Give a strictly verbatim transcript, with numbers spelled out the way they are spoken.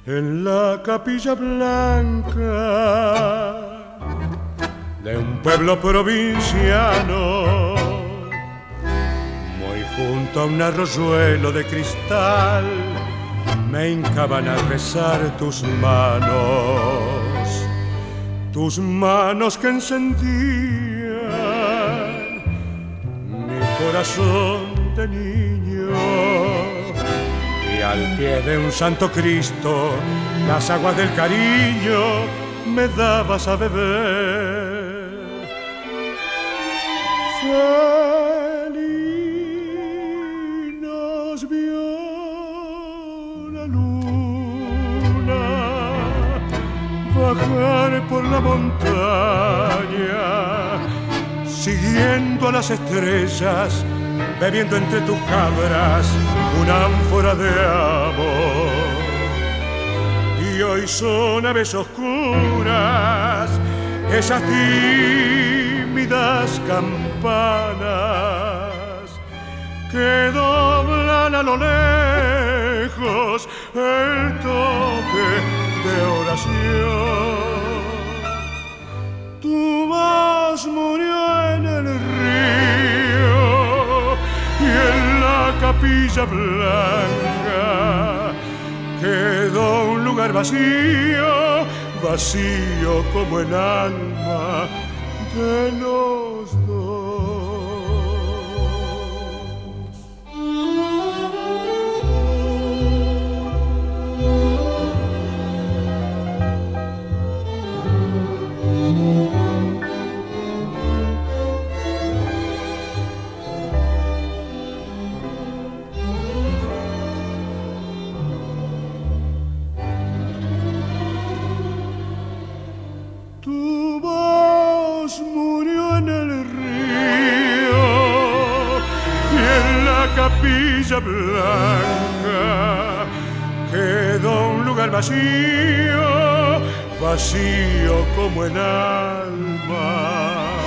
en la capilla blanca de un pueblo provinciano, muy junto a un arroyuelo de cristal, me hincaban a rezar tus manos, tus manos que encendían mi corazón de niño. Y al pie de un santo Cristo, las aguas del cariño me dabas a beber. Feliz nos vio la luna bajar por la montaña, siguiendo a las estrellas, bebiendo entre tus cabras una ánfora de amor. Y hoy son aves oscuras esas tímidas campanas que doblan a lo lejos el toque de oración. Tu voz murió en el río y en la capilla blanca quedó un lugar vacío, vacío como el alma de los dos. Tu voz murió en el río y en la capilla blanca quedó un lugar vacío, vacío como el alma